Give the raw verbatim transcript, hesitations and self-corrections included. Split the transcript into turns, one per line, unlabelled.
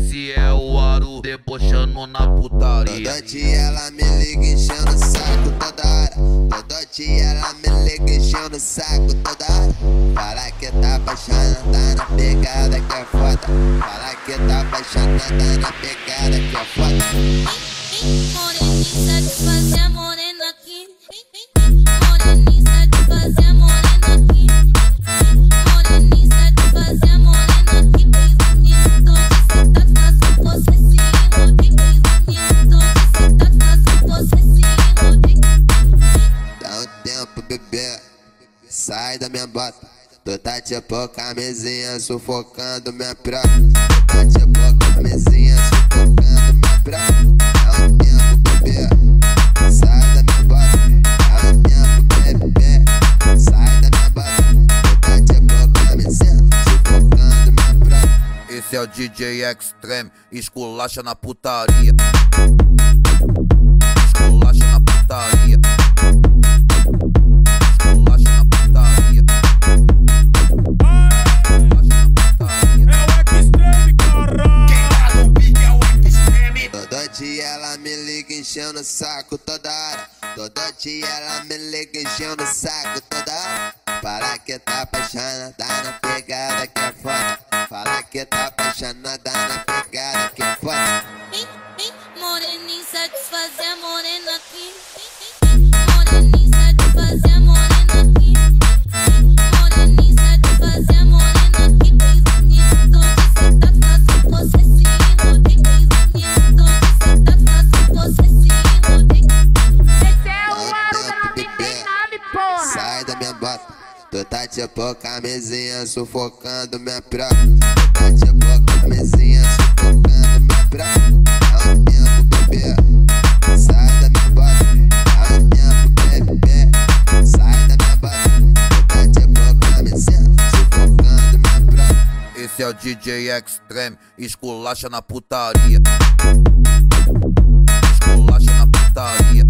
Esse é o Aro debochando na putaria.
Todo dia ela me liga enchendo o saco toda hora. Todo dia ela me liga enchendo o saco toda hora. Fala que tá apaixonada na pegada que é foda. Fala que tá apaixonada na pegada que é foda.
Moreninha satisfazer morena aqui. Moreninha satisfazer morena aqui. Moreninha satisfazer morena aqui. Tô de seta caso possessivo. Tô de seta caso possessivo.
Dá um tempo, bebê, sai da minha bota. Tu tá tipo camisinha sufocando minha prova. Tu tá tipo camisinha sufocando minha prova. Dá um tempo, bebê, sai da minha bota. Dá um tempo, bebê, sai da minha bota. Tu tá tipo camisinha sufocando minha prova.
Esse é o D J Extreme, esculacha na putaria. Esculacha na putaria. Esculacha na putaria.
Todo dia ela me liga enchendo o saco toda hora. Todo dia ela me liga enchendo o saco toda hora. Fala que tá apaixonada na pegada que é foda. Fala que tá apaixonada na pegada que é foda.
Moreninha satisfazer morena aqui. Moreninha satisfazer morena aqui. Moreninha satisfazer morena aqui. Tô de seta caso possessivo. Tô de seta caso possessivo. Esse é o Aro da vinte e nove, porra.
Sai da minha bota. Tu tá tipo camisinha sufocando minha prova. Tu tá tipo camisinha sufocando minha prova. Dá um tempo, bebê, sai da minha bota. Dá um tempo, bebê, sai da minha bota. Tu tá tipo camisinha sufocando minha prova.
Esse é o D J Extreme, esculacha na putaria. Esculacha na putaria.